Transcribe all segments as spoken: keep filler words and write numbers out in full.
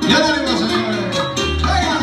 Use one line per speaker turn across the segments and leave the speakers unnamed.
Ya tenemos, señores. ¡Venga!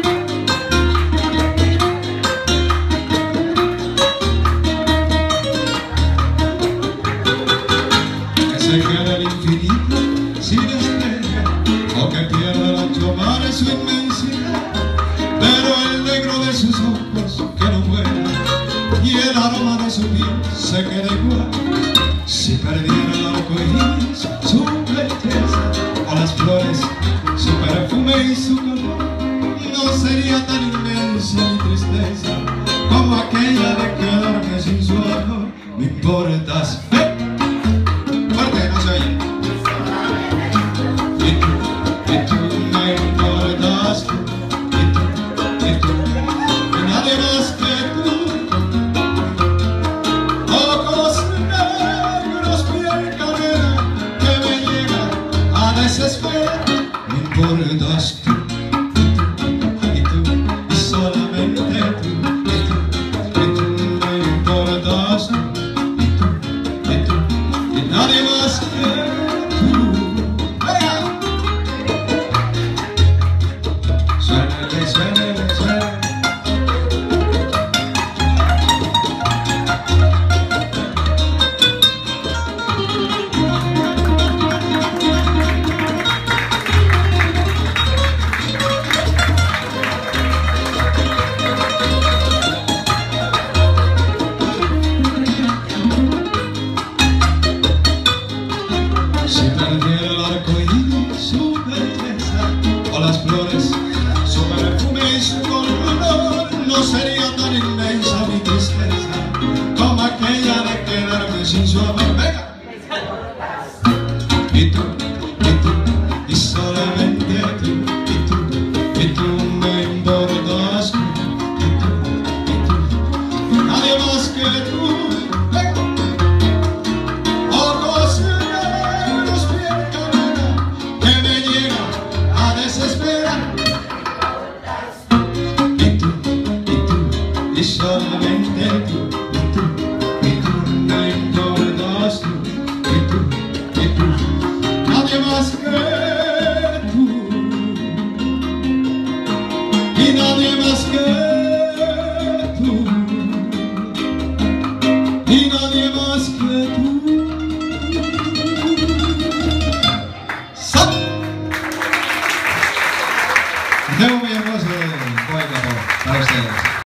Que se quede el infinito sin estrella, o que pierda el ancho mar en su inmensidad, pero el negro de sus ojos que no vuela y el aroma de su piel se queda igual. Si perdiera el arco iris su belleza, o las flores su perfume y su color, no sería tan inmensa mi tristeza como aquella de quedarme sin su amor. Me importas, ¡eh! Fuerte, no se oye. Y tú, y tú me importas, tú, y tú, y tú, y nadie más que tú. Ojos negros, piel canela, que me llega a desesperar. Me importas tú, y tú, y solamente tú, y tú, y tú me importas tú, y tú, y tú, y nadie más que tú. ¡Venga! Suénale, suénale, suénale. Si perdiera el arco